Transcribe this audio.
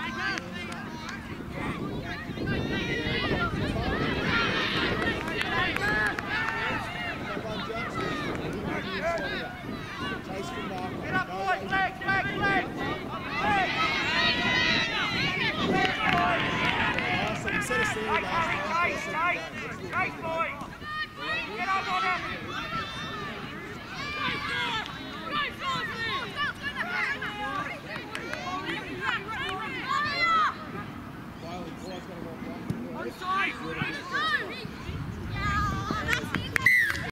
Get up, boys! Legs, legs, legs! Legs! Chase, boys! Get up on him!